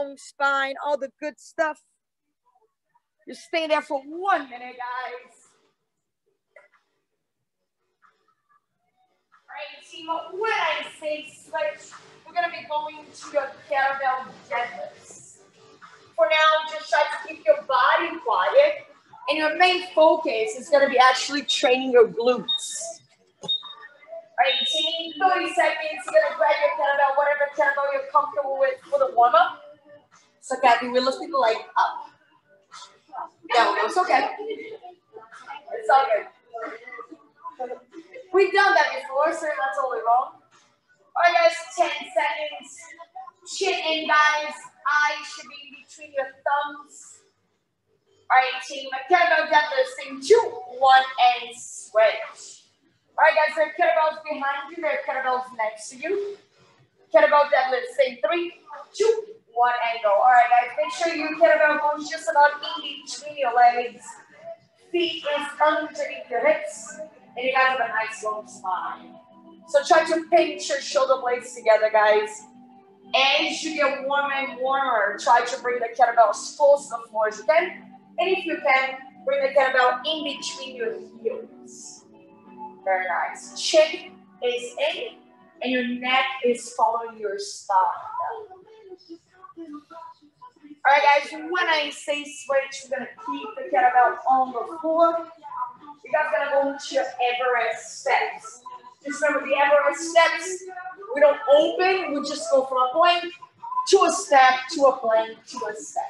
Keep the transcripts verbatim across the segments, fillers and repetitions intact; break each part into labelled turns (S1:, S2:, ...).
S1: spine, all the good stuff. Just stay there for one minute, guys. All right, team, when I say switch, we're going to be going to your kettlebell deadlifts. For now, just try to keep your body quiet, and your main focus is going to be actually training your glutes. All right, team, thirty seconds, you're going to grab your kettlebell, whatever kettlebell you're comfortable with for the warm-up. So, Kathy, we lift the leg up. Down, it's okay. It's all good. We've done that before, so that's totally wrong. All right, guys, ten seconds. Chin in, guys. Eyes should be between your thumbs. All right, team, kettlebell deadlifts in two, one, and switch. All right, guys, there are kettlebells behind you. There are kettlebells next to you. Kettlebell deadlifts in three, two, one, and go. All right, guys, make sure your kettlebell goes just about in between your legs. Feet is underneath your hips, and you guys have a nice long spine. So try to pinch your shoulder blades together, guys. As you get warmer and warmer, try to bring the kettlebell as close to the floor as you can. And if you can, bring the kettlebell in between your heels. Very nice. Chin is in, and your neck is following your spine. All right, guys, when I say switch, we're going to keep the kettlebell on the floor. You guys are going to go into your Everest steps. Just remember the Everest steps, we don't open, we just go from a plank to a step, to a plank, to a step.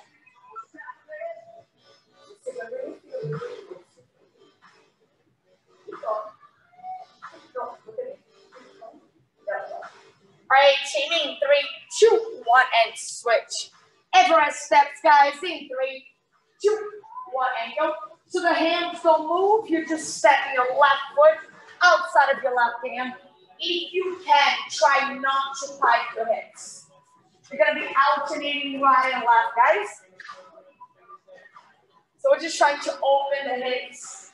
S1: All right, teaming, three, two, one, and switch. Everest steps, guys, in three, two, one, and go. So the hands don't move, you're just stepping your left foot outside of your left hand. If you can, try not to pipe your hips. You're gonna be alternating right and left, guys. So we're just trying to open the hips.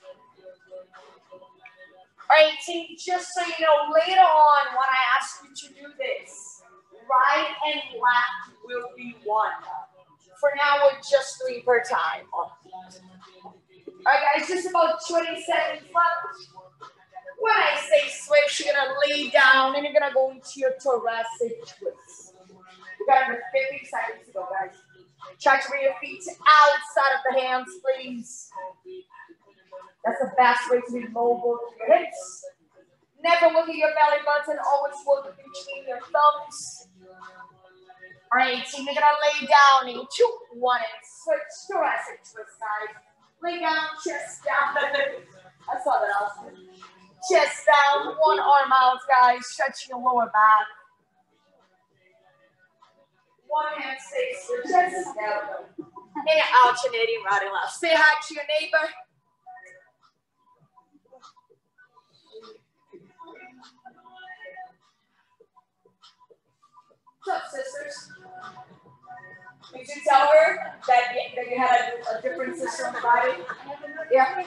S1: All right, team, just so you know, later on when I ask you to do this, right and left will be one. For now, we're just three per time. All right, guys, just about twenty seconds left. When I say switch, you're gonna lay down and you're gonna go into your thoracic twist. We got under fifty seconds to go, guys. Try to bring your feet outside of the hands, please. That's the best way to be mobile to your hips. Never look at your belly button, always look between your thumbs. All right, team, you're gonna lay down in two, one, and switch. Thoracic twist, guys. Lay down, chest down. I saw that also. Chest down, one arm out, guys. Stretching your lower back. One hand stays to the chest down. And alternating right and left. Say hi to your neighbor. What's up, sisters? Did you tell her that you, that you had a, a different sister on the body? Yeah.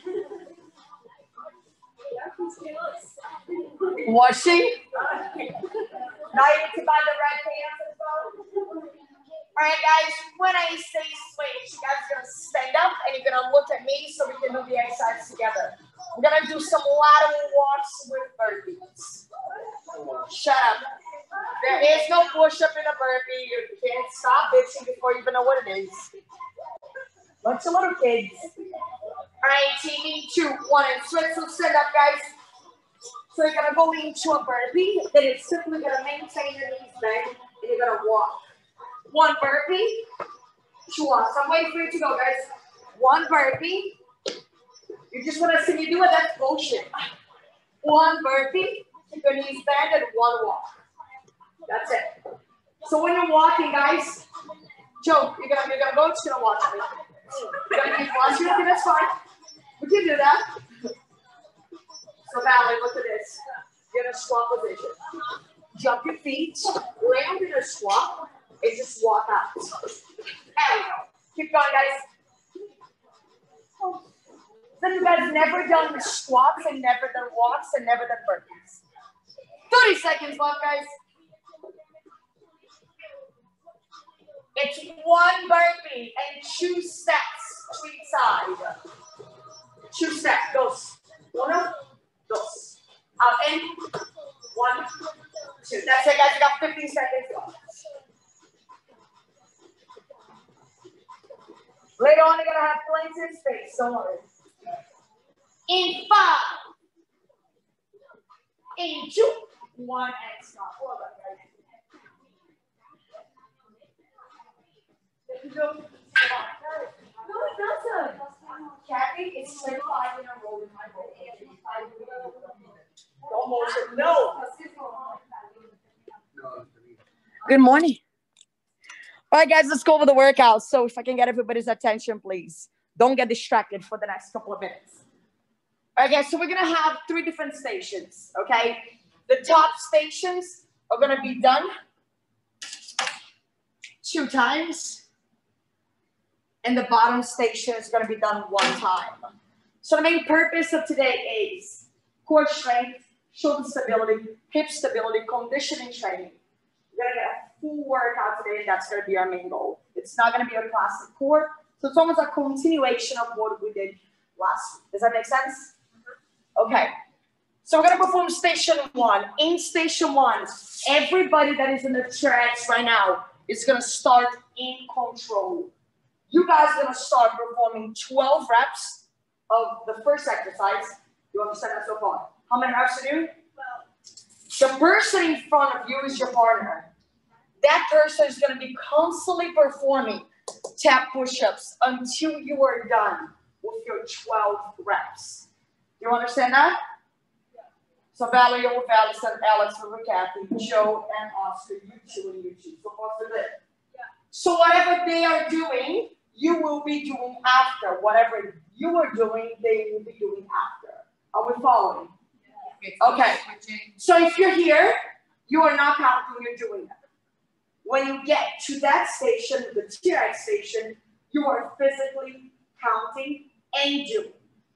S1: Was she? Now you need to buy the red pants as well. All right, guys, when I say switch, you guys are going to stand up and you're going to look at me so we can do the exercise together. We're going to do some lateral walks with burpees. Shut up. There is no push-up in a burpee. You can't stop bitching before you even know what it is. Bunch of little kids. All right, team, two, one, and switch. So stand up, guys. So you're gonna go into a burpee. Then it's simply gonna maintain your knees bent, and you're gonna walk. One burpee, two walks. I'm waiting for you to go, guys. One burpee. You just wanna see me do it. That's bullshit. One burpee, keep your knees bent, and one walk. That's it. So when you're walking, guys, Joe, you're gonna you're gonna go. Just gonna watch me. You're gonna keep watching. Okay, that's fine. We can do that. So Valerie, look at this. You're in a squat position. Jump your feet, land in a squat, and just walk out. There we go. Keep going, guys. So you guys never done squats and never done walks and never done burpees. thirty seconds left, guys. It's one burpee and two steps to each side. Two steps. Dos. Uno, dos. Up in. One, two. That's it, guys. You got fifteen seconds left. Later on, you're going to have plenty of space. Don't worry. In five. In two. One and stop. Hold on, guys. No, it doesn't. Kathy, it's like five in a row in my bowl. Don't motion. No. Good morning. All right, guys, let's go over the workout. So if I can get everybody's attention, please. Don't get distracted for the next couple of minutes. All right, guys, so we're going to have three different stations, okay? The top stations are going to be done two times. And the bottom station is going to be done one time. So the main purpose of today is core strength, shoulder stability, hip stability, conditioning training. We're going to get a full workout today, and that's going to be our main goal. It's not going to be a classic core, so it's almost a continuation of what we did last week. Does that make sense? Okay. So we're going to perform station one. In station one, everybody that is in the tracks right now is going to start in control. You guys are going to start performing twelve reps of the first exercise. You understand that so far? How many reps to do? twelve. The person in front of you is your partner. That person is going to be constantly performing tap push-ups until you are done with your twelve reps. You understand that? Yeah. So Valerie with Allison, Alex with Kathy, Joe and Oscar, you two and you two. So what's the bit? Yeah. So whatever they are doing, you will be doing after. Whatever you are doing, they will be doing after. Are we following? Yeah. Okay. So if you're here, you are not counting, you're doing that. When you get to that station, the T X station, you are physically counting and doing.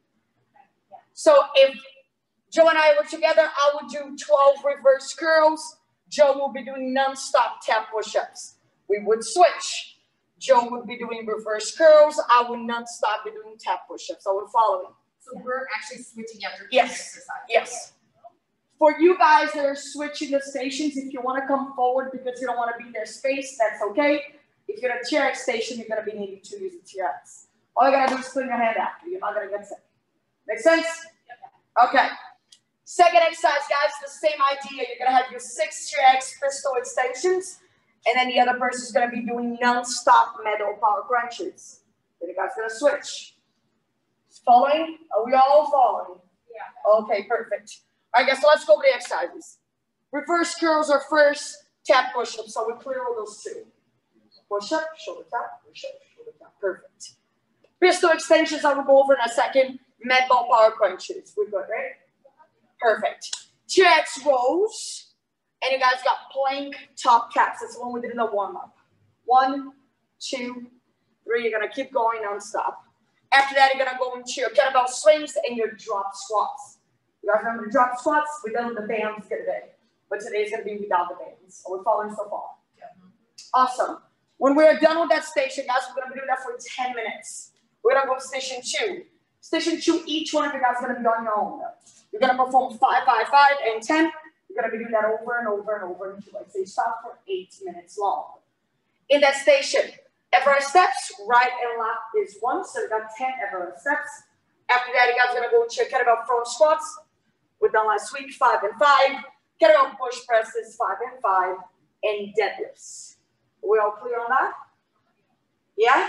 S1: So if Joe and I were together, I would do twelve reverse curls. Joe will be doing non-stop tap push-ups. We would switch. Joe would be doing reverse curls. I would non-stop be doing tap push-ups. Are we following?
S2: So we're actually switching after
S1: yes.
S2: exercise.
S1: Yes. For you guys that are switching the stations, if you want to come forward because you don't want to be their space, that's okay. If you're at a T R X station, you're going to be needing to use the T R X. All you got to do is clean your hand after. You're not going to get sick. Make sense? Yep. Okay. Second exercise, guys, the same idea. You're going to have your six T R X pistol extensions, and then the other person is going to be doing non-stop metal power crunches. Then you guys are going to switch. Following? Are we all following? Yeah. Okay, perfect. All right, guys, so let's go over the exercises. Reverse curls are first, tap push-ups. So we clear all those two. Push-up, shoulder tap, push-up, shoulder tap. Perfect. Pistol extensions, I will go over in a second. Med ball power crunches. We're good, right? Perfect. T R X rows. And you guys got plank top caps. That's the one we did in the warm-up. One, two, three. You're going to keep going non-stop. After that, you're going to go into your kettlebell swings and your drop squats. You guys remember the drop squats? We're done with the bands today. But today's going to be without the bands. So we're following so far. Yeah. Awesome. When we're done with that station, guys, we're going to be doing that for ten minutes. We're going to go to station two. Station two, each one of you guys is going to be on your own. You're going to perform five, five, five, and ten. You're going to be doing that over and over and over until I say stop for eight minutes long. In that station, Everest steps, right and left is one. So you got ten Everest steps. After that, you guys are going to go into your kettlebell front squats. We've done last week, five and five. Kettlebell push presses, five and five. And deadlifts. Are we all clear on that? Yeah?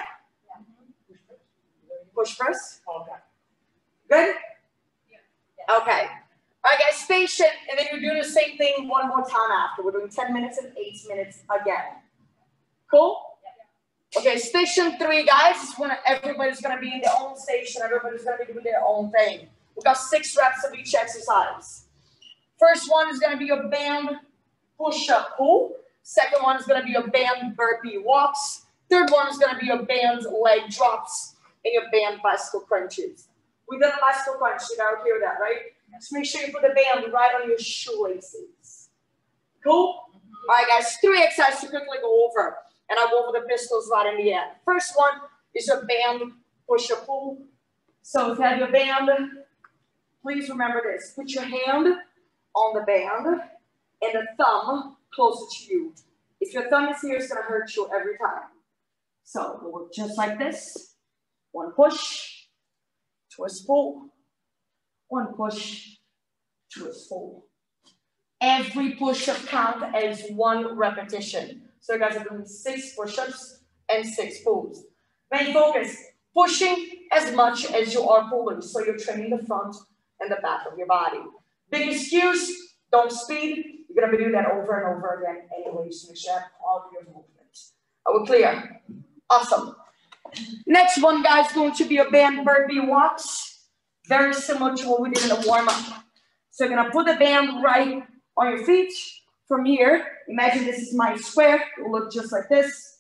S1: Push press? Okay. Good? Yeah. Okay. All right, guys, station. And then you're doing the same thing one more time after. We're doing ten minutes and eight minutes again. Cool? Yeah. Okay, station three, guys, is when everybody's going to be in their own station. Everybody's going to be doing their own thing. We've got six reps of each exercise. First one is going to be your band push-up pull. Second one is going to be your band burpee walks. Third one is going to be your band leg drops and your band bicycle crunches. We've done a bicycle crunch. You got to hear that, right? Just make sure you put the band right on your shoelaces. Cool? Mm-hmm. All right, guys. Three exercises to quickly go over. and I'll go over the pistols right in the end. First one is your band push-pull. So if you have your band, please remember this. Put your hand on the band and the thumb closer to you. If your thumb is here, it's going to hurt you every time. So we'll work just like this. One push, twist pull. One push, twist pull. Every push-up count as one repetition. So you guys are doing six push-ups and six pulls. Main focus, pushing as much as you are pulling. So you're training the front and the back of your body. Biggest cues, don't speed. You're gonna be doing that over and over again anyway, so make sure you have all of your movements. Are we clear? Awesome. Next one, guys, going to be a band burpee walks. Very similar to what we did in the warm-up. So you're gonna put the band right on your feet. From here, imagine this is my square. It will look just like this.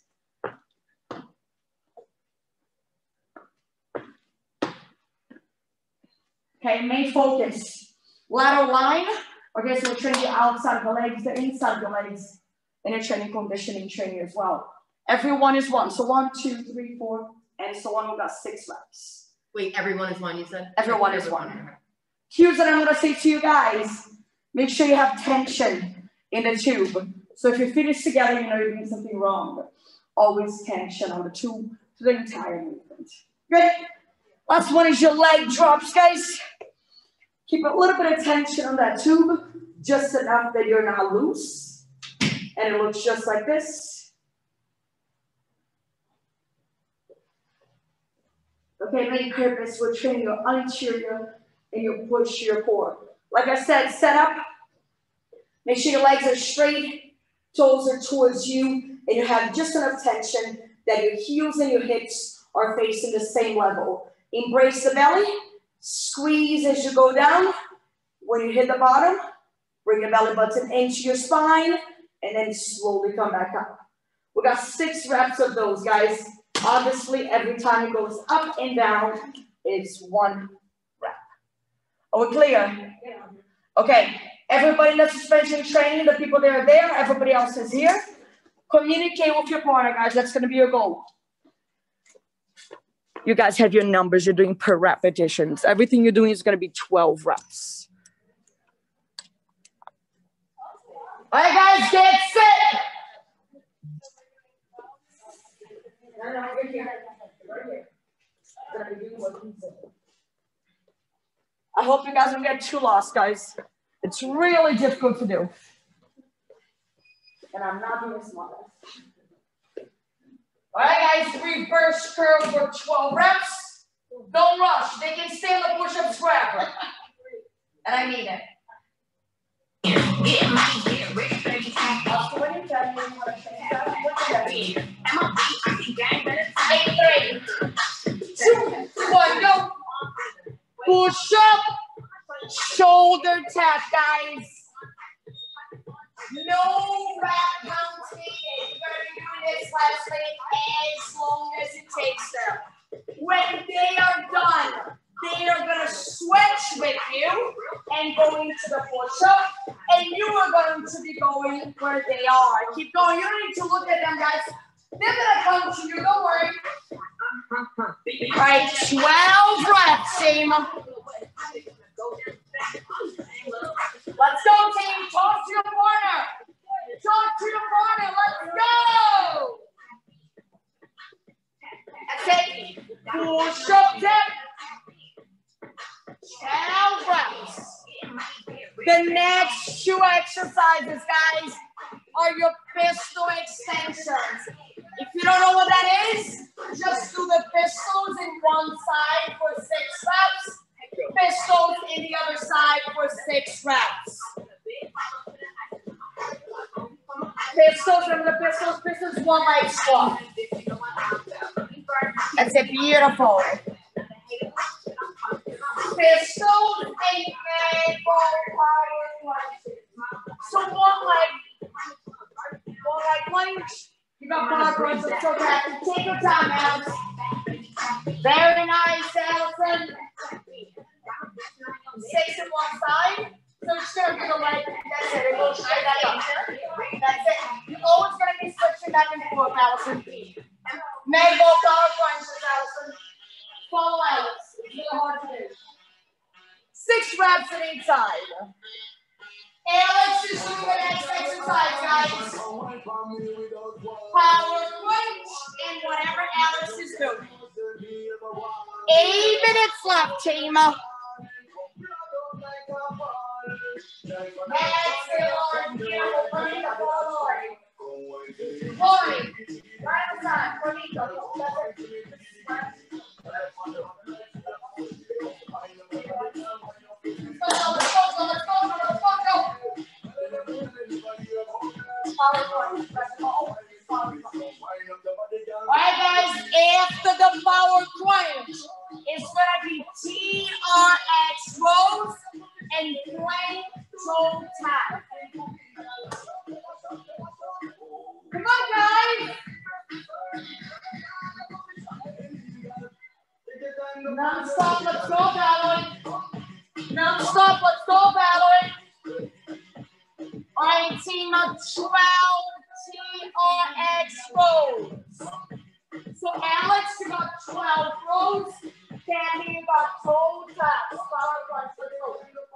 S1: Okay, main focus. Lateral line. Okay, so we're training the outside of the legs, the inside of the legs, and you're training conditioning training as well. Everyone is one. So one, two, three, four, and so on. We got six reps.
S2: Wait, everyone is one, you said?
S1: Everyone is one. Cues that I'm gonna say to you guys. Make sure you have tension in the tube. So if your feet is together, you know you're doing something wrong. Always tension on the tube for the entire movement. Good. Last one is your leg drops, guys. Keep a little bit of tension on that tube, just enough that you're not loose. And it looks just like this. Okay, main purpose, we're training your anterior and your posterior core. Like I said, set up. Make sure your legs are straight, toes are towards you, and you have just enough tension that your heels and your hips are facing the same level. Embrace the belly, squeeze as you go down. When you hit the bottom, bring your belly button into your spine, and then slowly come back up. We got six reps of those, guys. Obviously, every time it goes up and down, it's one rep. Are we clear? Okay. Everybody in the suspension training, the people that are there, everybody else is here. Communicate with your partner, guys. That's going to be your goal. You guys have your numbers. You're doing per repetitions. Everything you're doing is going to be twelve reps. All right, guys, get set. I hope you guys don't get too lost, guys. It's really difficult to do. And I'm not being smart. All right, guys, reverse curl for twelve reps. Don't rush. They can stay in the push-up square. And I mean it. Eight, three, two, one, go. Push up. Shoulder tap, guys. No rep counts needed. You're going to be doing this lastly as long as it takes them. When they are done, they are going to switch with you and go into the push-up, and you are going to be going where they are. Keep going. You don't need to look at them, guys. They're going to come to you. Don't worry. All right, twelve reps, team. Let's go, team. Talk to your corner. Talk to your corner. Let's go. That's it. Push up, tip. twelve reps. The next two exercises, guys, are your pistol extensions. If you don't know what that is, just do the pistols in one side for six reps. Pistols in the other side for six reps. Pistols, remember the pistols? Pistols, one leg squat. That's it, beautiful. Pistols, and then power lunges. So one leg, one leg lunge. You got power lunges, so that. Take your time, Alex. Very nice, Allison. Six in one side. So it's going to be the leg. That's it. It goes straight back up. That's it. You're always going to be switching back and forth. Allison. Make both power crunches, Allison. Follow Alex. It's really hard to do. Six reps at each side. Alex is doing the next exercise, guys. Power crunch and whatever Alex is doing. Eight minutes left, team. Exhale, beautiful. Bonita, follow Lori. Lori, right on side. Bonita, let's go, let's go, let's go, let's go, go. All right, guys, after the power crunch, it's going to be T R X rows and plank toe tap. Come on, guys. Non-stop, let's go, Valerie. Non-stop, let's go, Valerie. All right, team of twelve T R X rows. So Alex, you got twelve rows. Candy, you got toe taps. Power crunch, let's go.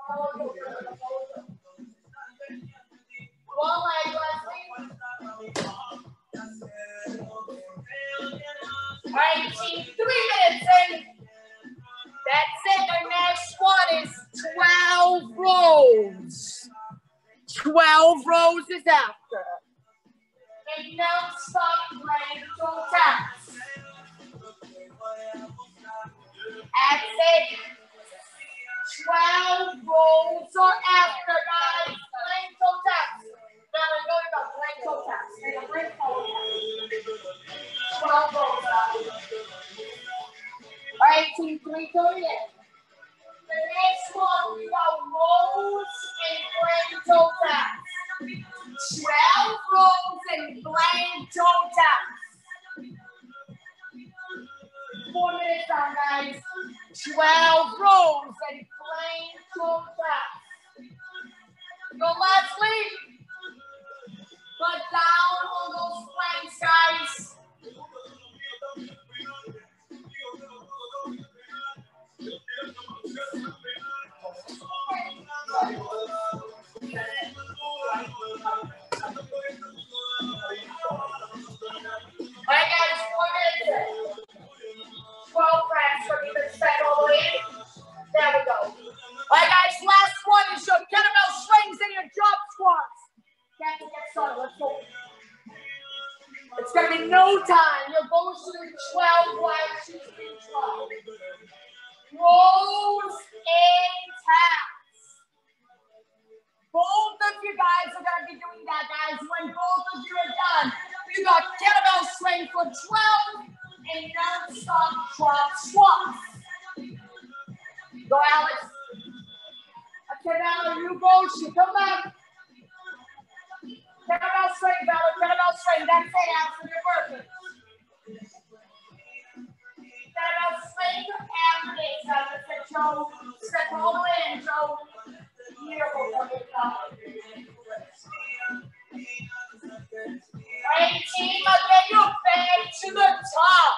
S1: One leg, Leslie. All right, team, three minutes in. That's it. The next one is twelve rows. twelve rows is after. And now stop playing toe taps. That's it. twelve rows are after, guys. Playing toe taps. Now we're going to playing toe taps. We're going to play toe taps. twelve rows, guys. All right, team three, thirty in. The next one, we got rows and playing toe taps. twelve rows and playing toe taps. Four minutes on, guys. twelve rows and playing toe taps. Go, Leslie. Put down on those planks, guys. All right, guys, four minutes in. twelve reps from either side all the way in. There we go. All right, guys, last one is your kettlebell swings and your drop squats. Get started. Let's go. It's going to be no time. You're going to do twelve reps. twelve. Rows and taps. Both of you guys are going to be doing that, guys. When both of you are done, you got kettlebell swing for twelve and non-stop drop squats. Go, Alex. Okay, Valerie, you go. She come back. Kettlebell swing, Valerie. Kettlebell swing. That's it, Alex. You're working. Kettlebell swing and this. That's it, Joe. Step all the way in, Joe. Beautiful. All right, team, I'll get you back to the top.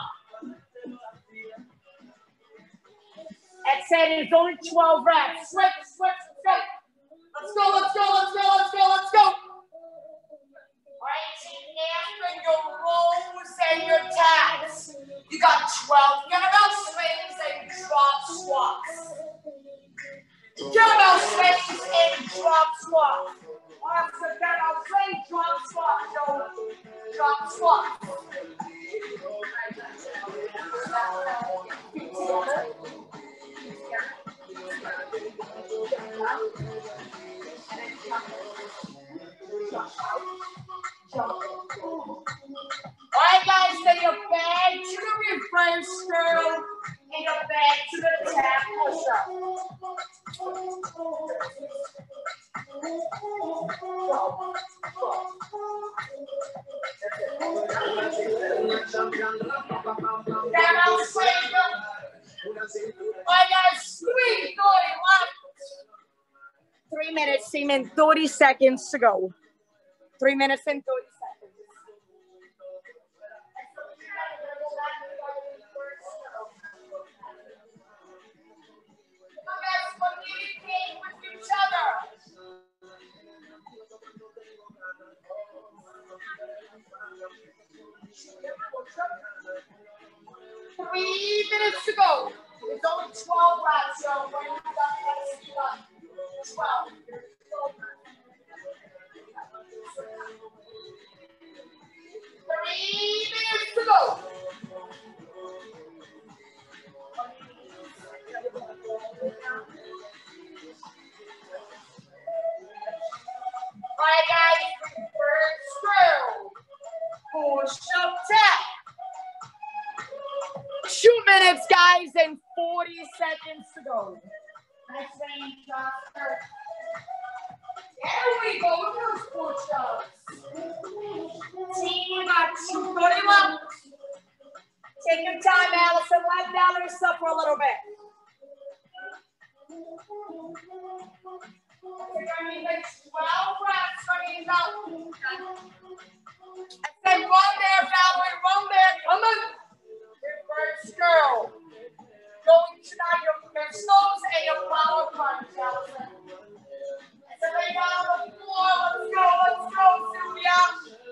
S1: That's it. It's only twelve reps. Switch, switch, switch. Let's go, let's go, let's go, let's go, let's go. All right, team, after your rows and your taps, you got twelve kettlebell swings and drop squats. Kettlebell swings and drop squats. Awesome, kettlebell swing, drop squat, Joe. Drop squat. Alright, guys, so you're back to the refrain curl and you're back to the tap push up. Down on swing. Alright, guys, three, thirty, one. Three minutes, team, and thirty seconds to go. Three minutes and thirty seconds. minutes to go. There's only twelve reps, so when you're done, let's do that. twelve. Three minutes to go. All right, guys, first drill. Push-up tap. Two minutes, guys, and forty seconds to go. Nice range, Oscar. There we go with those push-ups. Team, we got two thirty left. Take your time, Allison. Let down yourself for a little bit. We're going to need like twelve reps running out. I said run there, Valerie, run there. Come on. First girl. Going to now your pistols and your power punch, Allison. I said lay down on the floor. Let's go, let's go, Sylvia.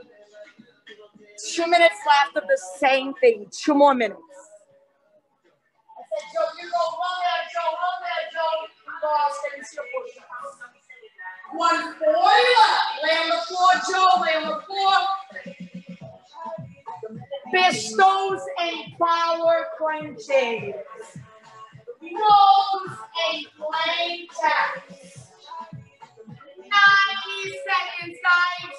S1: Two minutes left of the same thing. Two more minutes. I said, Joe, you go run there, Joe, run there, Joe. You go, Oscar, and see your push-ups. one forty left. Lay on the floor, Joe. Lay on the floor. Pistols and power crunches. Nose and plank taps. ninety seconds, guys.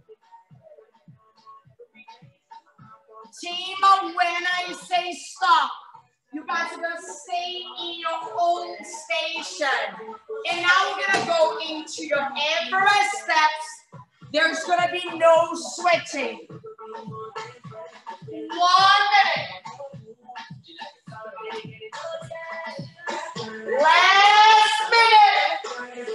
S1: Team, when I say stop, you guys are going to stay in your own station. And now we're going to go into your Everest steps. There's going to be no switching. One minute. Last minute.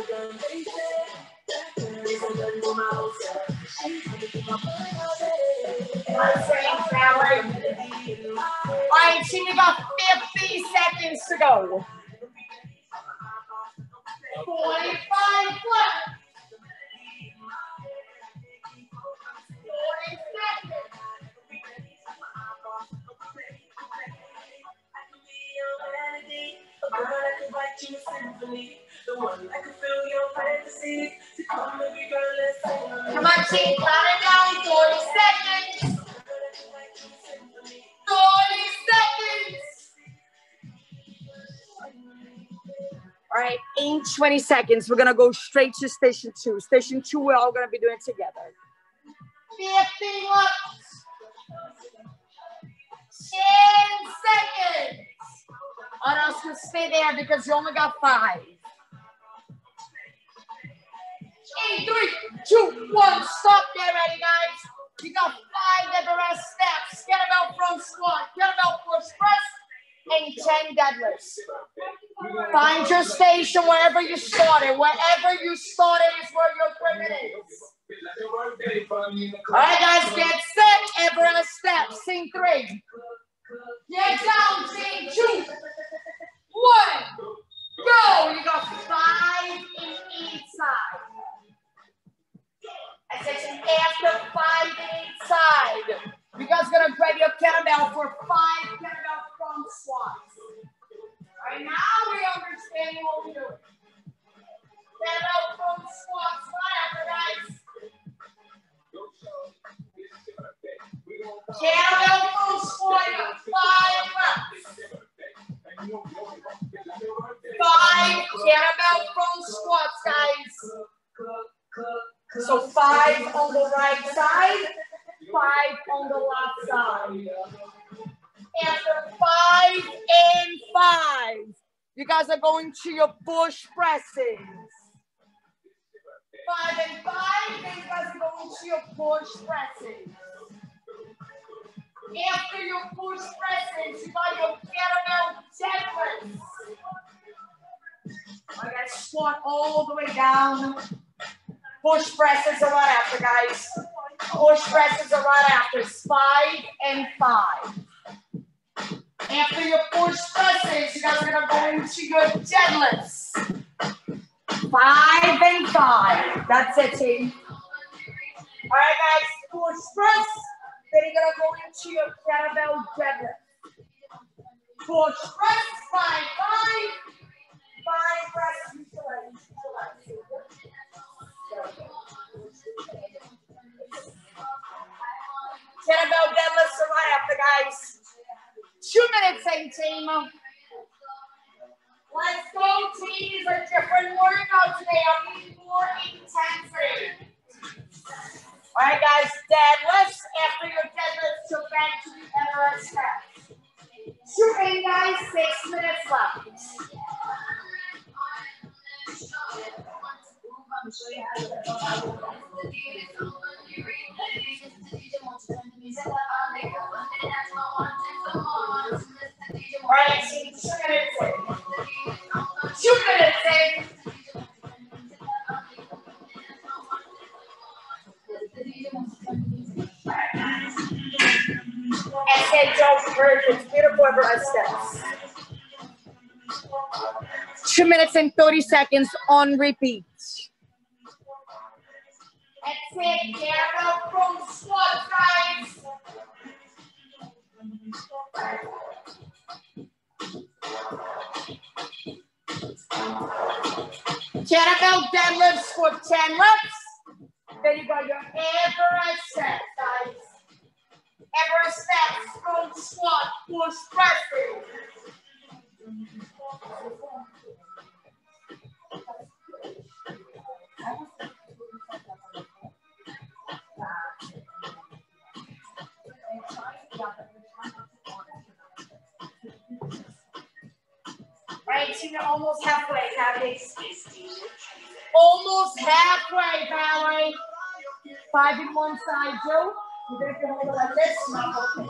S1: All right, team, you got fifty seconds to go. forty-five left. forty seconds.
S3: A girl that can write you a symphony, the one that can fill your fantasy. To come every girl, let's sing.
S1: Come on, team, count it down. forty seconds. forty seconds. All right, in twenty seconds, we're gonna go straight to station two. Station two, we're all gonna be doing it together. fifty left. ten seconds. Or else you stay there because you only got five. In three, two, one, stop there, ready, guys. You got five Everest steps. Kettlebell front squat, kettlebell push press, and ten deadlifts. Find your station wherever you started. Wherever you started is where your equipment is. All right, guys, get set. Everest steps. Scene three. Get down, scene two. One. Go. You got five in each side. I said after five in each side. You guys gonna grab your kettlebell for five kettlebell front squats. All right, now we understand what we're doing. Kettlebell front squats, right after, guys. Kettlebell front squat, five reps. Five kettlebell front squats, guys. So five on the right side, five on the left side. After five and five, you guys are going to your push presses. Five and five, then you guys are going to your push presses. After your push presses, you got your kettlebell deadlifts. I got squat all the way down. Push presses are right after, guys. Push presses are right after. It's five and five. After your push presses, you guys are gonna go into your deadlifts. Five and five. That's it, team. All right, guys. Push press. Then you're gonna go into your kettlebell deadlift. Push, press, five, five. Five, press, kettlebell deadlifts are right after, guys. Two minutes, same team. Let's go, team. It's a different workout today. I need more intensity. All right, guys, deadlifts. After your deadlifts, go back to the Everest step. Two in, guys, six minutes left. All right, team, two minutes in. Two minutes in. Exhale, Joe, perfect. Beautiful Everest steps. Two minutes and thirty seconds on repeat. Exhale, kettlebell from squat, guys. Kettlebell deadlifts for ten reps. Then you got your Everest set, guys. Everest steps from squat, push, press. Right, so you're almost halfway, Valerie. Almost halfway, Valerie. Five in one side, Joe. You're going to hold it like this. Not okay.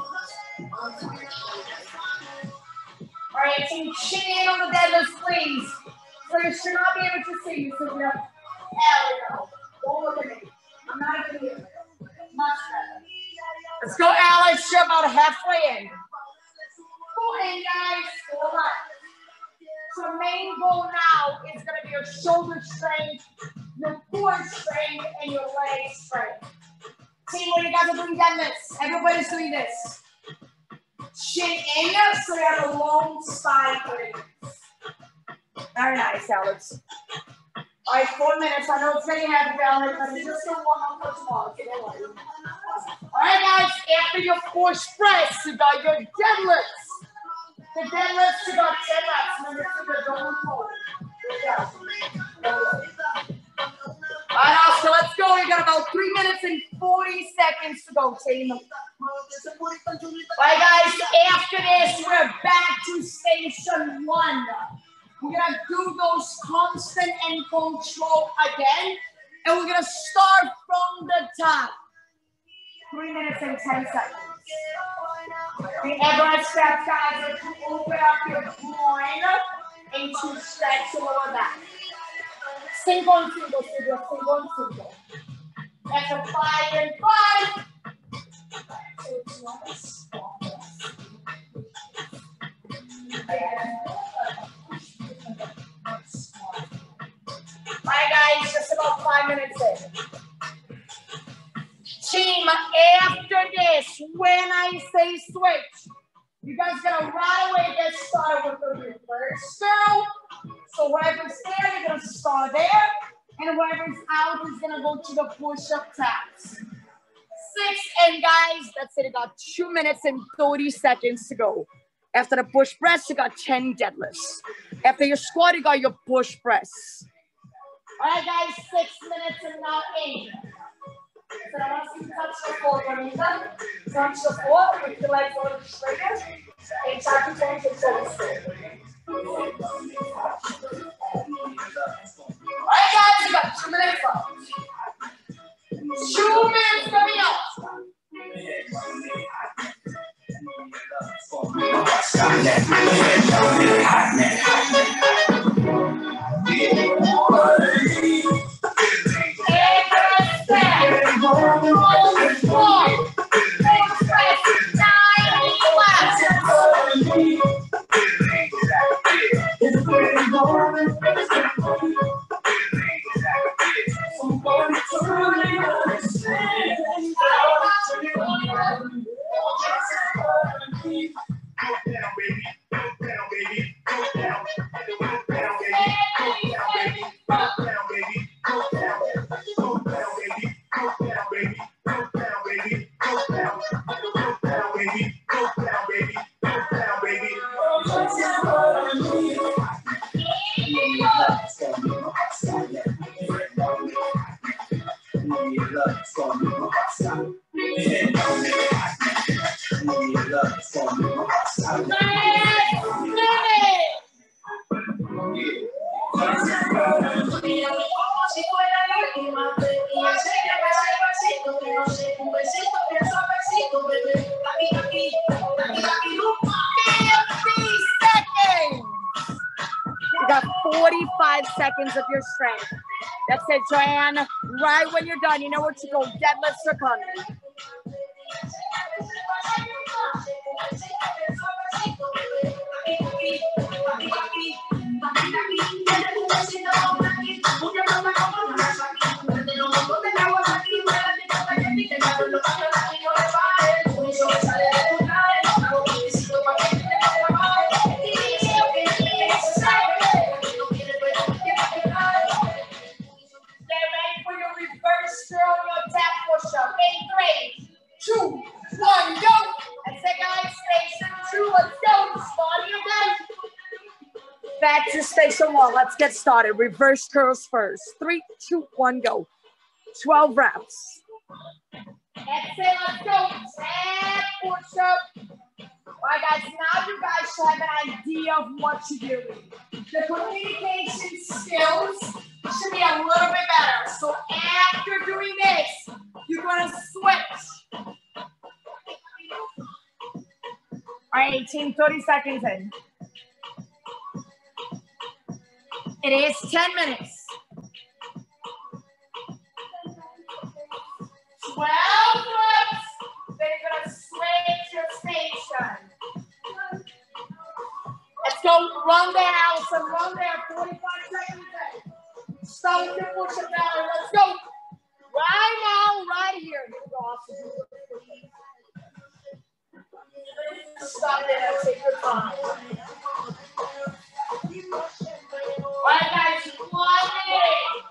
S1: All right, team, chin in on the deadlifts, please. So you should not be able to see you. So you're, there we go. Don't look at me. I'm not even here. Much better. Let's go, Alex. You're about halfway in. Go in, guys. Hold on. So the main goal now is going to be your shoulder strength, your core strength, and your leg strength. Team, when you guys are doing deadlifts, everybody's doing this. Chin in, so you have a long spine for it. Very nice, Alex. All right, four minutes. I know it's very heavy, Alex, but it's just a warm-up for tomorrow. Okay, don't worry. All right, guys, after your push press, you got your deadlifts. The deadlifts, you got ten reps. Remember to the double pull. Good job. All right, so let's go. We got about three minutes and forty seconds to go, team. All right, guys, after this, we're back to station one. We're going to do those constant and control again, and we're going to start from the top. Three minutes and ten seconds. The Everest steps, guys, are to open up your groin and to stretch your lower back. Single and single, single, single and single. That's a five and five. Alright, guys, just about five minutes in. Team, after this, when I say switch, you guys gotta right away get started with the reverse curl. So whoever's there, you're gonna start there, and whoever's out is gonna go to the push-up taps. Six, and guys, that's it. You got two minutes and thirty seconds to go. After the push press, you got ten deadlifts. After your squat, you got your push press. All right, guys, six minutes and now eight. So I want you to touch the floor, Juanita. Touch the floor with your legs a little straighter. And try to turn your toes straight. Alright, guys, you got two minutes left. Two minutes coming up.
S3: down, baby. Down, baby. Oh, this is what I need. Si fuera la última vez, y enséñame ese pasito que no sé, un besito que suavecito, bebé. Aquí, aquí, aquí, aquí,
S1: fifty seconds. You got forty-five seconds of your strength. That's it, Joanne. Right when you're done, you know where to go. Deadlifts are coming. Back to station one. Let's get started. Reverse curls first. Three, two, one, go. twelve reps. Exhale, let's go. And push up. All right, guys. Now you guys should have an idea of what you're doing. The communication skills should be a little bit better. So after doing this, you're going to switch. All right, eighteen, thirty seconds in. It is ten minutes. twelve reps. Then you're going to switch your station. Let's go run there, Allison. Run there. forty-five seconds in. Start with your push-up now. Let's go. Right now, right here. Here we go, Austin. Stop there. Take your time. All right, guys, one minute.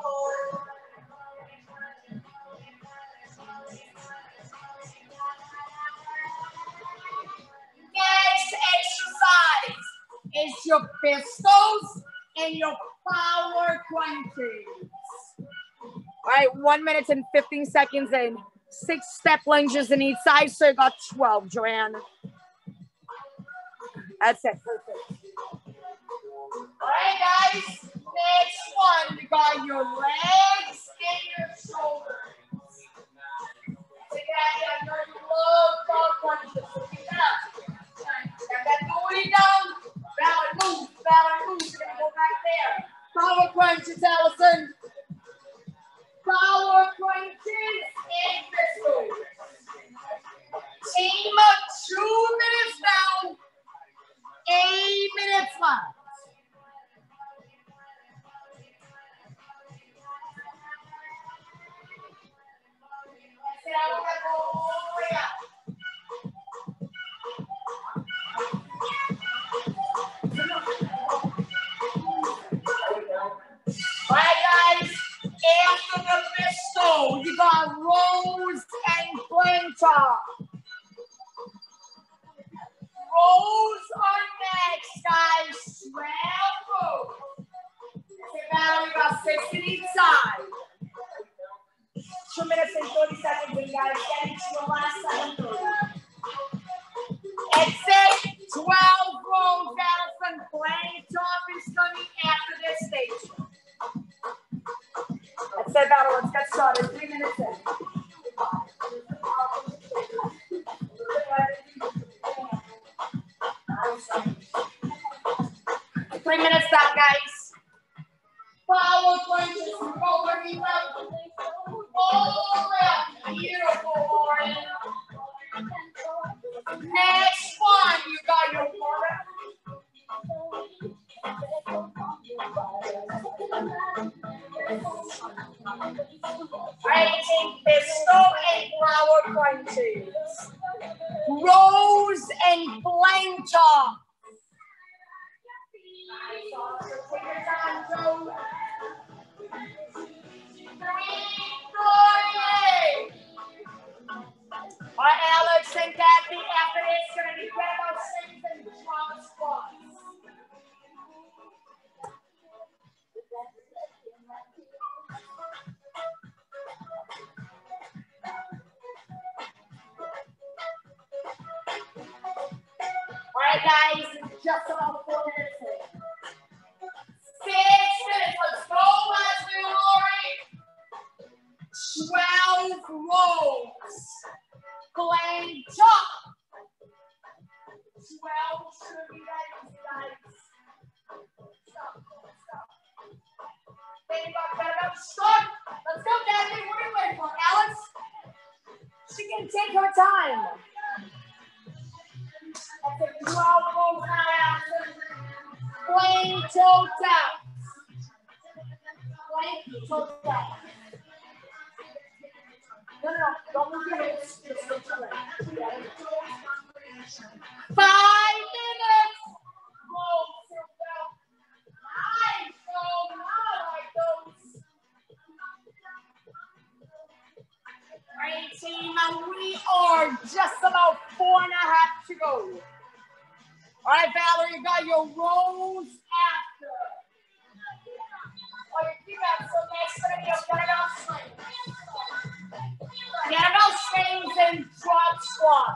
S1: Next exercise is your pistols and your power crunches. All right, one minute and fifteen seconds in. Six step lunges in each side, so you got twelve, Joanne. That's it, perfect. All right, guys, next one, you got your legs and your shoulders. Take it out here, I know you love dog crunches, so keep it up. Got that booty down, balance move, balance move, you're gonna go back there. Power crunches, Allison. Power crunches and pistols. Team up, two minutes down, eight minutes left. All right, guys, after the pistol, you got rows and plancha. Rows are next, guys. twelve rows. Okay, now we got six in each side. Two minutes and thirty seconds, and guys, getting to the last seven thirty. Exit, twelve rows, Allison. Playing top is coming after this station. That's it, battle. Let's get started. Three minutes in. Three minutes down, guys. Power crunches. Go, bring it up. All the way up. Beautiful, Lauren. Next one, you got your water. Right, pistol and power crunches. Rows and plancha. Take your time, Joe. Three, four, eight. All right, Alex and Kathy, after this, it's going to be kettlebell swings and drop squats. All right, guys, just about four minutes in. Six minutes, let's go, Leslie Lori. twelve rows. Plank jump. twelve should be ready, guys. Stop, stop. Think about that. Start. Let's go, Kathy. What are you waiting for? Alex? She can take her time. That's a twelve rows now. Plank toe down. Plank toe down. No, no, don't move your hips. Just lift your leg. Five minutes. Roll, sit down. Nice. So now like those. All right, team. And we are just about four and a half to go. All right, Valerie, you got your rolls after. Oh, you keep that. So next, going to be a kettlebell swing. Kettlebell swings and drop squats.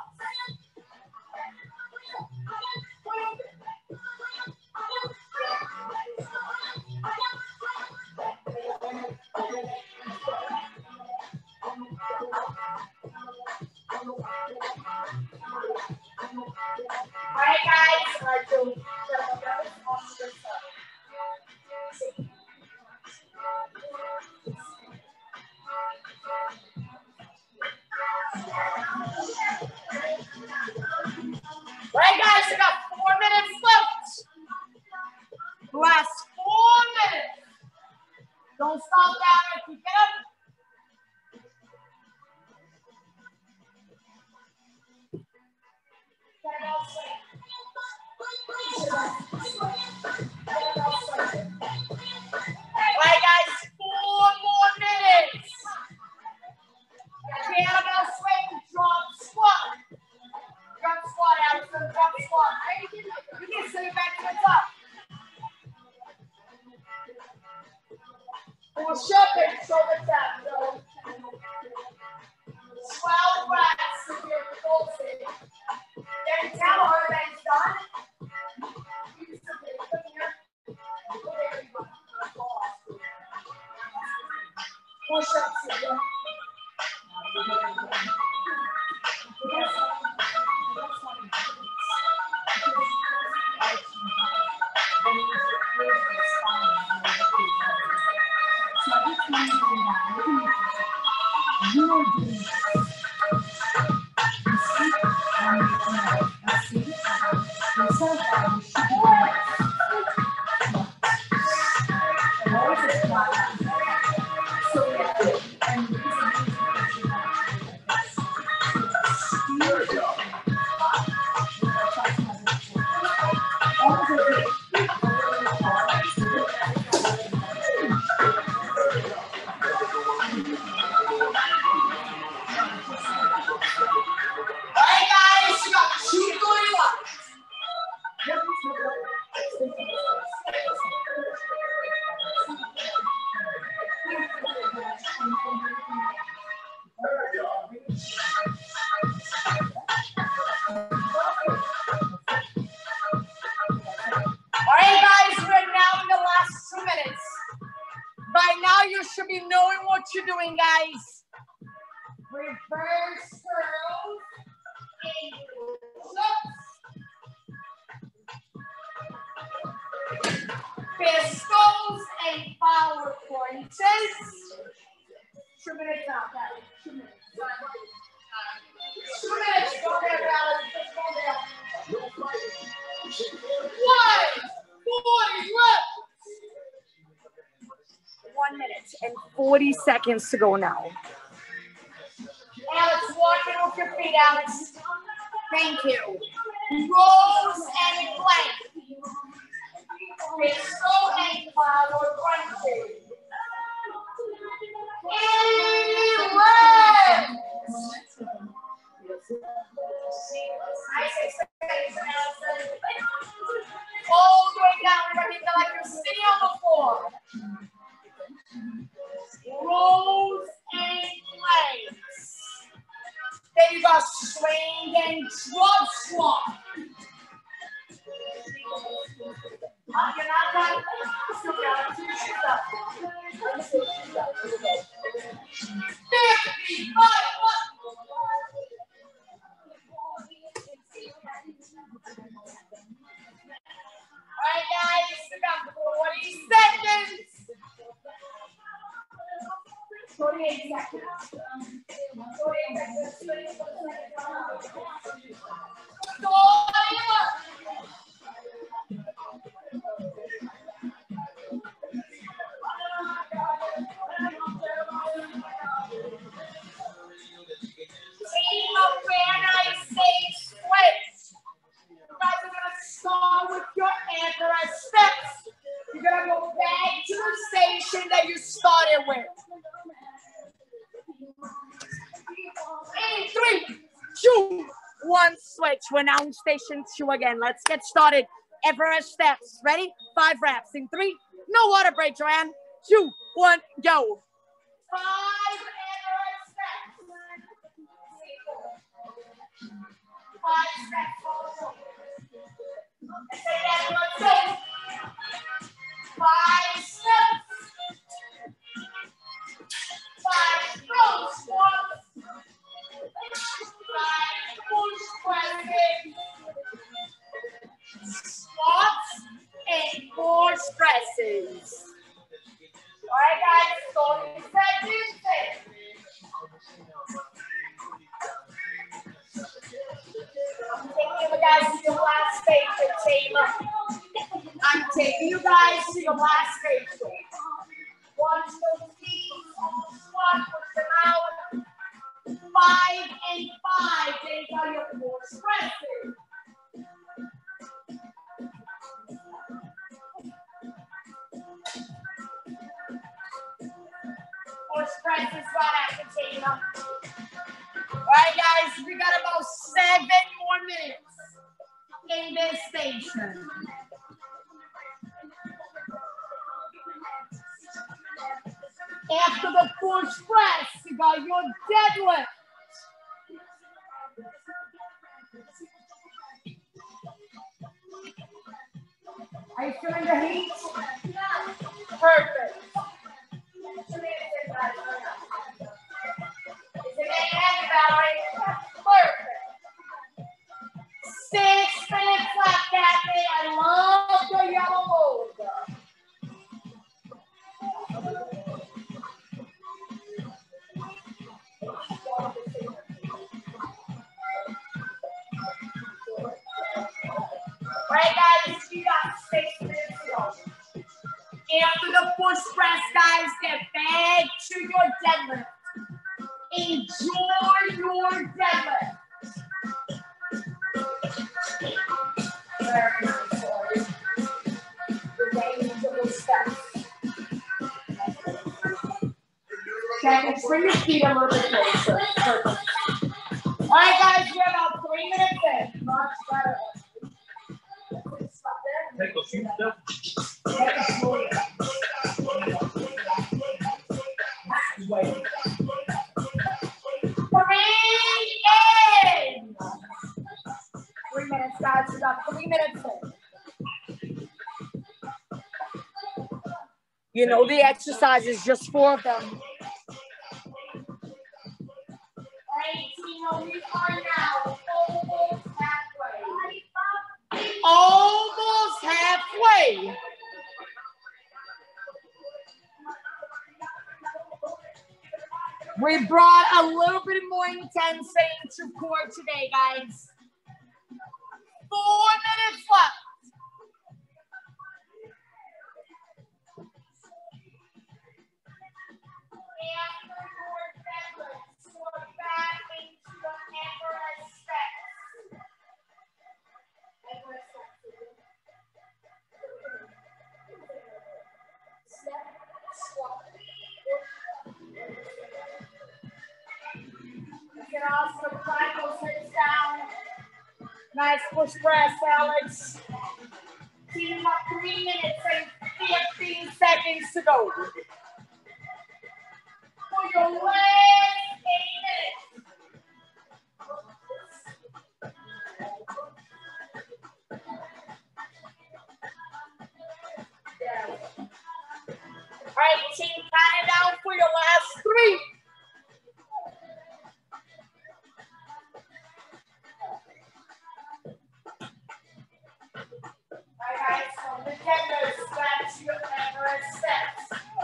S1: All right, guys. All right, so all right, guys, we got four minutes left. Last four minutes. Don't stop down. Keep it up. Kettlebell swing. Kettlebell swing. All right, guys, four more minutes. Kettlebell swing, drop squat. Drop squat, Allison, drop squat. You can sit it back to the top. Push up and shoulder tap. twelve reps if you're pulsing. Then tell her that it's done. You can sit there. Come here. There you go. Push up, sit down. Should be knowing what you're doing, guys. Reverse curls and push-ups. Pistols and power punches. Two minutes now, guys. Two minutes. Two minutes. Go there, Alex. Just go there. One. forty left. One minute and forty seconds to go now. Alex, walking with your feet, Alex. Thank you. Rolls and plank. Pistol and power punches. And left. right, guys, we got forty seconds. forty-eight seconds. forty-eight seconds. Team of when I say switch. You guys are gonna start with your Everest steps. You're gonna go back to the station that you started with. In three, two, one, switch. We're now in station two again. Let's get started. Everest steps. Ready? Five reps. In three, no water break, Joanne. Two, one, go. Five Everest steps. Five steps. Let's say that one, two. Five steps. Five strong squats. Five push presses. Squats and push presses. All right, guys, thirty seconds. I'm taking you guys to your last station, team. I'm taking you guys to your last station. Watch those feet, squat, push them out. Five and five. These are your push presses. Push presses right after team. All right, guys, we got about seven more minutes in this station. After the push press, you got your deadlift. Are you feeling the heat? Perfect. Is it getting heavy, Valerie? Perfect. Six minutes left, Kathy. I love the yellow mode. Right, guys, you got six minutes to go. After the push press, guys, get back to your deadlift. Enjoy your deadlift. Very sorry. You're getting into those steps. Okay, bring your feet a little bit closer. Perfect. All right, guys, we're about three minutes in. Much better.
S4: Take those shoes down.
S1: Three in. Three minutes, guys. We got three minutes in. You know the exercises, just four of them. All right, Tino, we are now almost halfway. Almost halfway. We brought a little bit more intensity to core today, guys. Four minutes left. After your deadlifts, we're back into the Everest steps. Everest steps. Step, squat. You can also try those hips down. Nice push press, Alex. Team up three minutes and fifteen seconds to go. For your last eight minutes. Yeah. All right, team, count it down for your last three. deadlifts back to your Everest steps.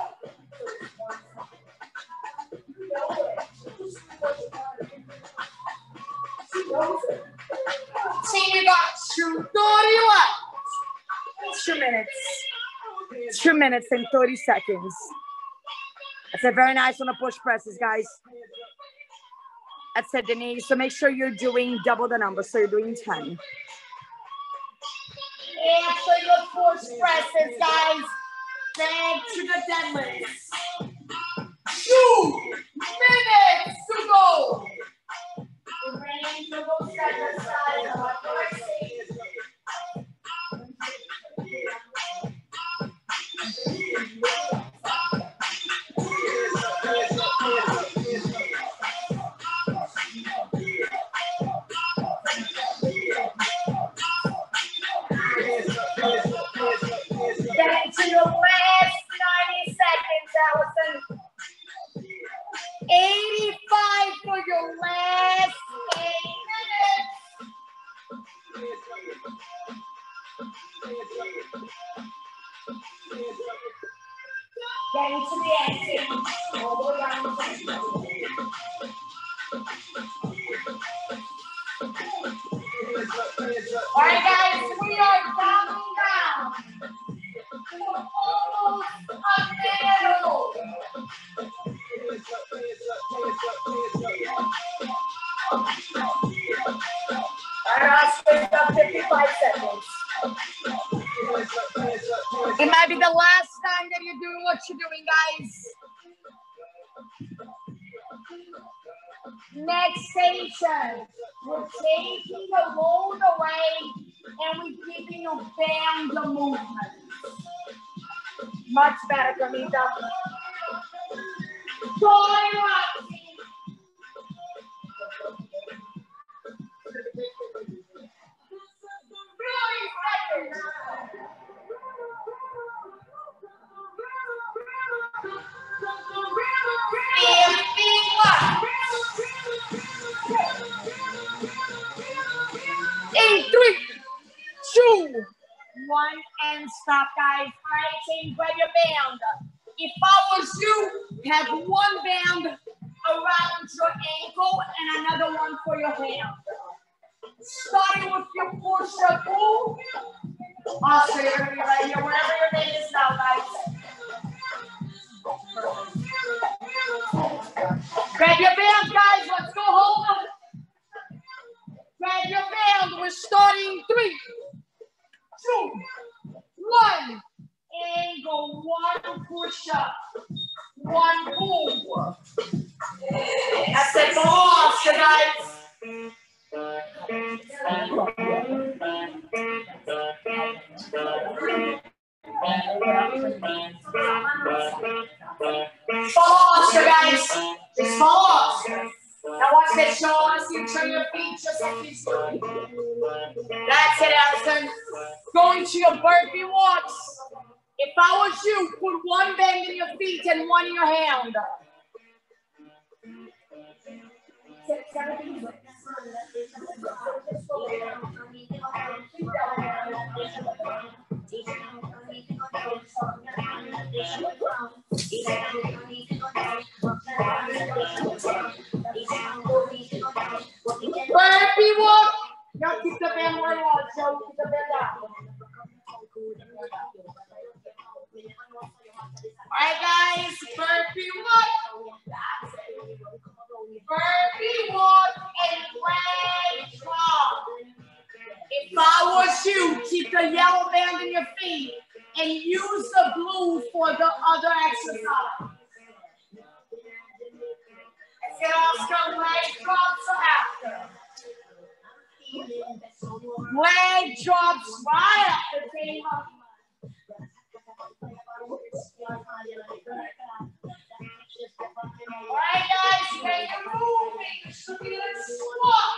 S1: Team, you got two thirty left. Two minutes. Two minutes and thirty seconds. That's it. Very nice on the push presses, guys. That's it, Denise. So make sure you're doing double the number. So you're doing ten. After your push presses, guys, back to the deadlifts. Two minutes to go. Ready to go side to side. Back to your last ninety seconds, Allison. eighty-five for your last eight minutes. Getting to the end, team. All the way down the All right, guys, we are counting down. We're almost a middle. All right, spend up fifty-five seconds. It might be the last time that you're doing what you're doing, guys. Next station, we're taking the load away and we're giving you band the movement. Much better, Camita. Going up. Really seconds. In three, two, one, and stop, guys. All right, team, grab your band. If I was you, have one band around your ankle and another one for your hand. Starting with your push-up move. I'll show you right here, wherever your name is now, guys. Grab your band, guys. Let's go home. Grab your band. We're starting three, two, one. And go one push up. One pull. That's it. Go off, so guys. Fall off, so guys. Just fall off. Now watch this, show us you turn your feet just like he's doing. That's it, Allison. Going to your burpee walks. If I was you, put one bend in your feet and one in your hand. Burpee walk. Now keep the band where you want, so keep the band down. Alright, guys, burpee walk. Burpee walk and leg drop. If I was you, keep the yellow band in your feet and use the blue for the other exercise. Let's get Oscar leg drops after. Leg drops right after team. Alright, guys, when you're moving, you should be like squat.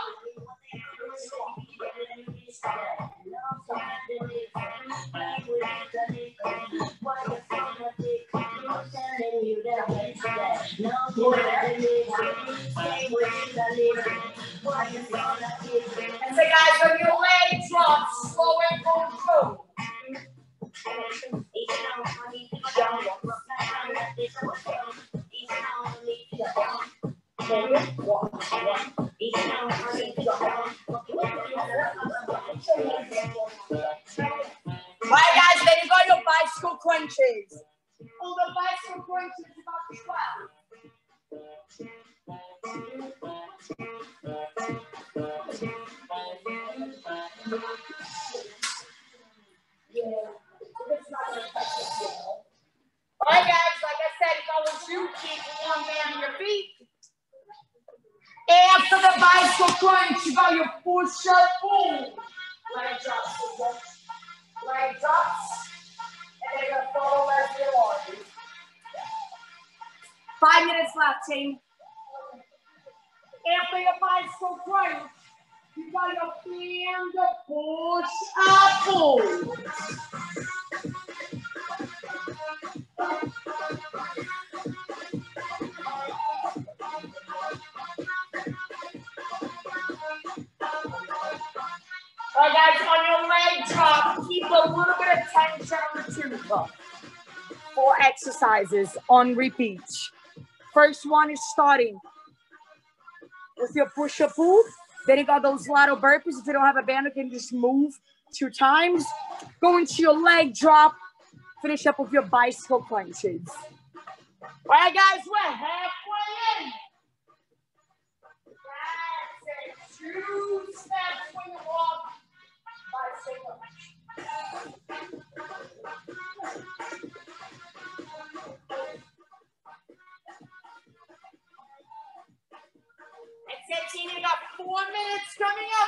S1: And so, guys, when your leg drops, slow and control. Alright guys, there you go, your bicycle crunches. Oh, the bicycle crunches is about twelve. Alright guys, like I said, if I was you, keep one hand on your feet. After the bicycle crunch, you got your push-up, boom. Leg drops, leg drops. And then you're gonna throw the rest of your body. Five minutes left, team. After your bicycle crunch, you got your hand push-up, boom. Alright guys, on your leg drop, keep a little bit of tension on the tuba. Four exercises on repeat. First one is starting with your push-up pull. Then you got those lateral burpees. If you don't have a band, you can just move two times. Go into your leg drop. Finish up with your bicycle crunches. Alright guys, we're halfway in. That's it. Two steps when you walk. Bicycle. That's it, team. You got four minutes coming up.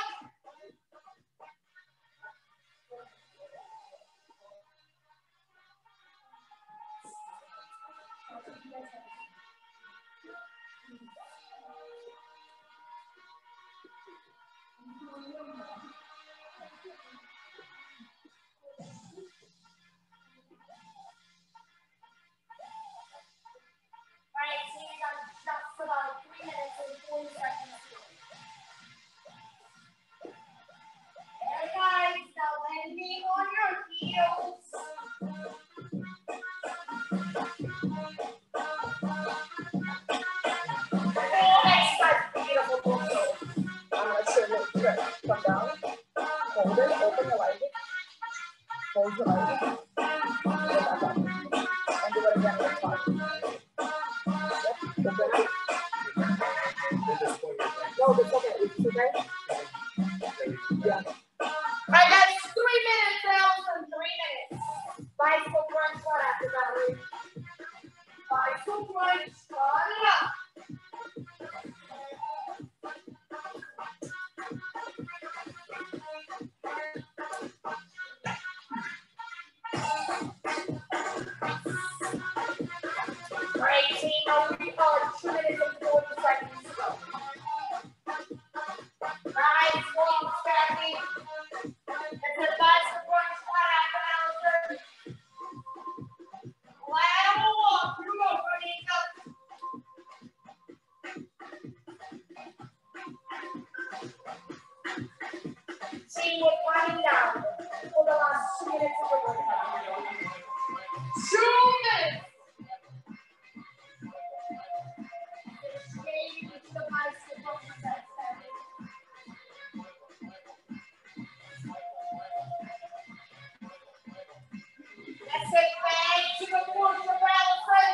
S1: Alright, team, you got just about three minutes and forty seconds. Hey guys, now landing on your heels. Oh, exercise, beautiful torso. I'm gonna show you the trick. Come down, hold it, open the leg, close the leg, go back up, and do it again with five. No, it's okay. It's okay. Yeah. Alright guys, three minutes now, and three minutes. Bicycle crunch, what after that? Bicycle crunch, start it up. Alright, team, now we are two minutes and forty seconds to go. Nice, long stacking. It's a bicycle crunch, what after that? Lateral walk, here we go, running up. Team, we're running down for the last two minutes of the workout. Two minutes. The bicycle crunch. Let's take back to the push of Allison.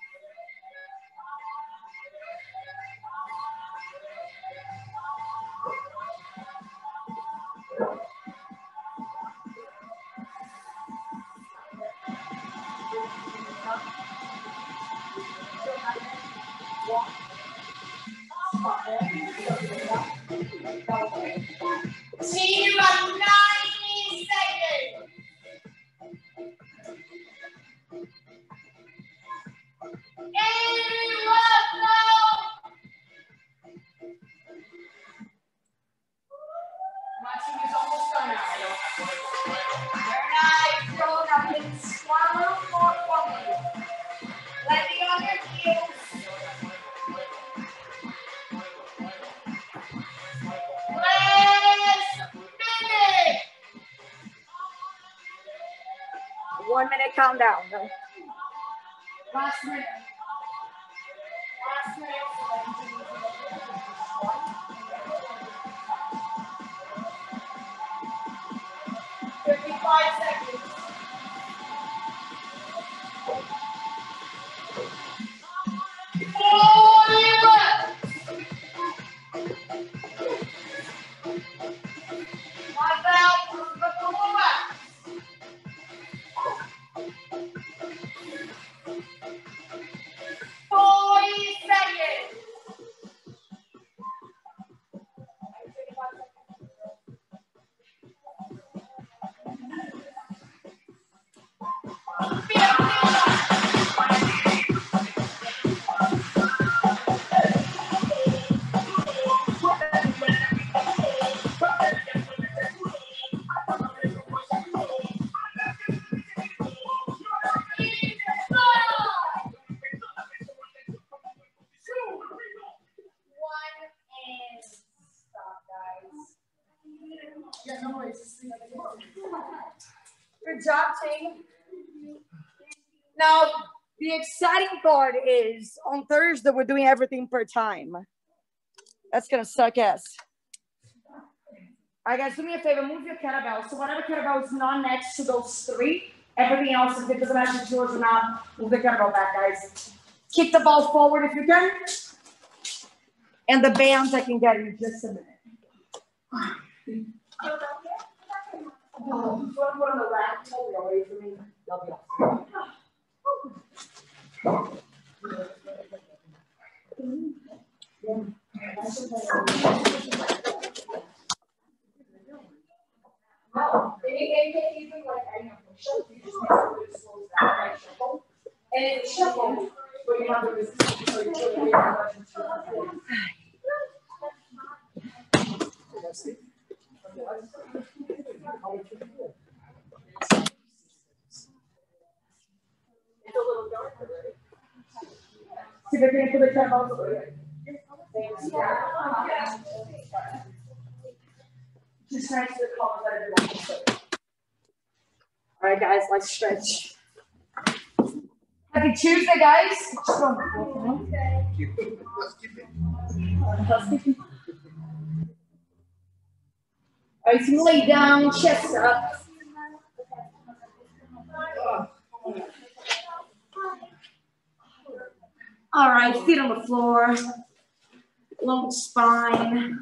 S1: See you at ninety seconds. eighty left now. My team is almost done now. Very nice. Roll up in swallow for one minute. Landing on your heels. Last minute. One minute countdown. Last minute. Last minute. five seconds. Forty left. Watch out for the pullback. Forty seconds. Good job, team. Now, the exciting part is on Thursday, we're doing everything per time. That's going to suck ass. All right, guys, do me a favor. Move your kettlebell. So whatever kettlebell is not next to those three, everything else, if it doesn't matter if it's yours or not, move the kettlebell back, guys. Kick the ball forward if you can. And the bands I can get in just a minute. Oh, you want to put on the rack? Totally away from me. That'll be awesome. No, they can even like I know shuffle. You just have to do slow down, right? Shuffle. And it's shuffle, but you have to do this. So you do it. It's a little darker, right? See if I can put the kettlebell away. Just stretch the collar that I do. All right, guys, let's stretch. Happy Tuesday, guys. All right, so lay down, chest up. All right, feet on the floor, long spine.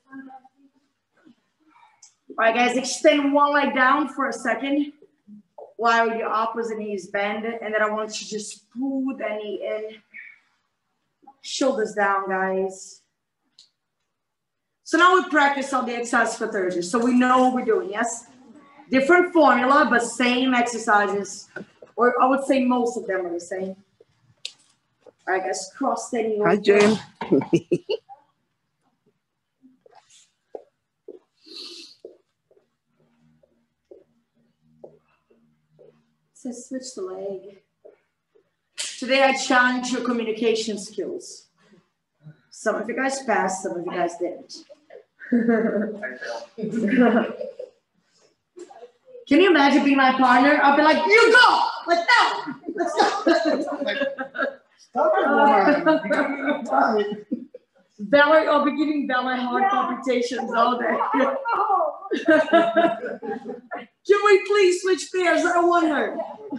S1: All right, guys, extend one leg down for a second while your opposite knee is bent, and then I want you to just pull the knee in. Shoulders down, guys. So now we practice all the exercises for Thursday. So we know what we're doing, yes? Different formula, but same exercises. Or I would say most of them are the same. All right, guys, cross the knee.
S4: Hi, Jane.
S1: So switch the leg. Today I challenge your communication skills. Some of you guys passed, some of you guys didn't. Can you imagine being my partner? I'll be like, you go! Like, no! Let's go! uh, Bella, I'll be giving Bella heart palpitations all day. Can we please switch pairs? I don't want her.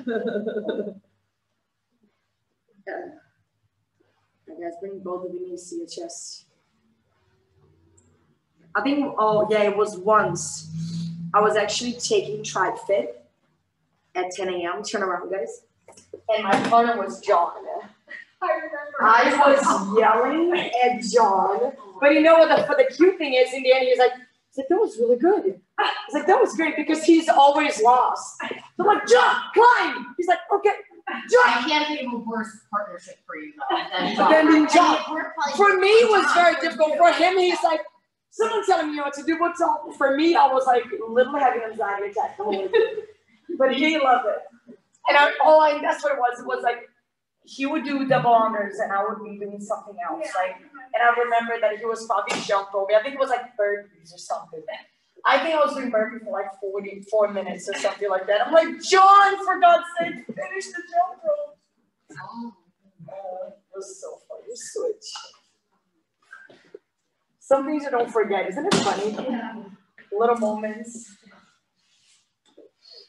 S1: Yeah. I guess bring both of your knees to your chest. I think, oh yeah, it was once. I was actually taking TriFit at ten A M Turn around, guys. And my partner was John.
S2: I remember.
S1: I was yelling at John. But you know what the, but the cute thing is, in the end, he was like, he's like, that was really good. He's like, that was great because he's always lost. I'm like, John, climb. He's like, okay, John.
S2: I can't think of a worse partnership for you though than John.
S1: Than being John.
S2: I mean,
S1: For me, it was very difficult. For him, he's like, someone telling me what to do. What's up? For me, I was like, literally having an anxiety attack. But he loved it. And I, all I, that's what it was. It was like, he would do double honors and I would be doing something else. Like, and I remember that he was probably jump rope. I think it was like burpees or something. I think I was doing burpees for like forty-four minutes or something like that. I'm like, John, for God's sake, finish the jump rope. Oh, uh, it was so funny. Switch. Some things you don't forget. Isn't it funny? Yeah. Little moments.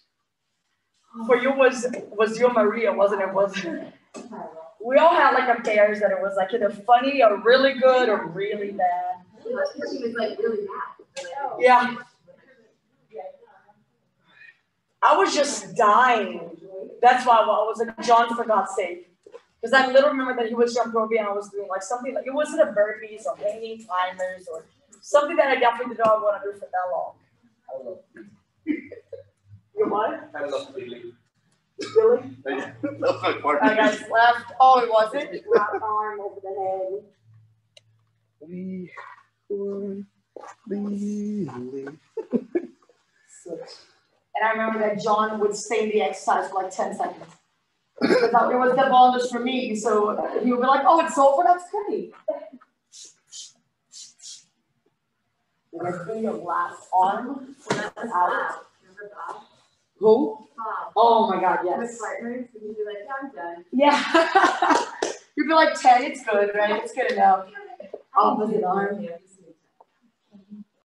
S1: For you was was you Maria, wasn't it? Was we all had like a pairs that it was like either funny or really good or really bad.
S2: She was like really bad.
S1: Yeah. I was just dying. That's why I was like, John, for God's sake. Because I literally remember that he was jumping over me and I was doing like something like, it wasn't a burpees or hanging climbers or something that I definitely did not want to do for that long.
S4: I love
S1: You what?
S4: I love Billy.
S1: Really?
S4: That's my partner.
S1: I guys left. Oh, it wasn't? Wrapped arm over the head.
S4: We were leaving.
S1: And I remember that John would stay in the exercise for like ten seconds. Because it was the bonus for me. So he would be like, oh, it's over? That's great. You guys do your last arm out. Who? Oh my God,
S2: With
S1: yes.
S2: partners, you'd be like, yeah, I'm done.
S1: Yeah. You'd be like ten, it's good, right? It's good enough. Opposite arm.
S2: Yeah,